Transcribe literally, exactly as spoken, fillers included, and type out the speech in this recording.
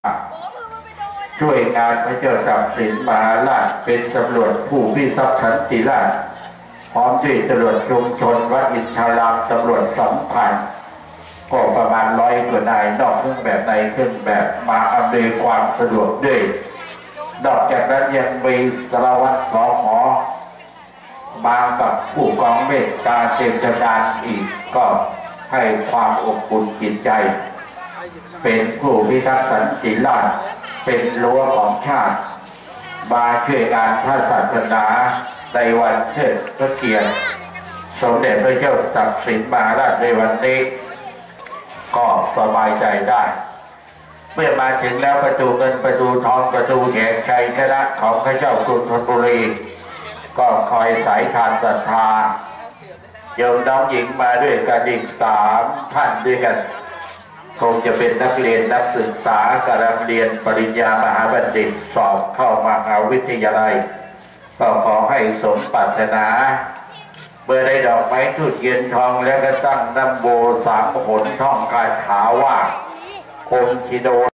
ช่วยงานพระเจ้าตากสินมหาราชเป็นตำรวจผู้พิทักษ์สันติราษฎร์พร้อมด้วยตำรวจชุมชนวัดอินทรามตำรวจสัมพันธ์ก็ประมาณร้อยกว่านายนอกเครื่องแบบในเครื่องแบบมาอำนวยความสะดวกด้วยนอกจากนั้นยังมีสารวัตรสอหอมากับผู้กองเมตตาเตรียมจัดการอีกก็ให้ความอบอุ่นจิตใจเป็นผู้พิทักษ์สันติราษฎร์เป็นรั้วของชาติมาช่วยงานพระศาสนาในวันเทิดพระเกียรติสมเด็จพระเจ้าตากสินมหาราชในวันนี้ก็สบายใจได้เมื่อมาถึงแล้วประตูเงินประตูทองประตูแห่งชัยชนะของพระเจ้ากรุงธนบุรีก็คอยสายทานศรัทธาโยมน้องหญิงมาด้วยกันอีกสามท่านด้วยกันคงจะเป็นนักเรียนนักศึกษากำลังเรียนปริญญามหาบัณฑิตสอบเข้ามหาวิทยาลัยก็ขอให้สมปรารถนาเมื่อได้ดอกไม้ทูบเทียนทองแล้วก็ตั้งนโมสามหนท่องคาถาว่าคงชิโด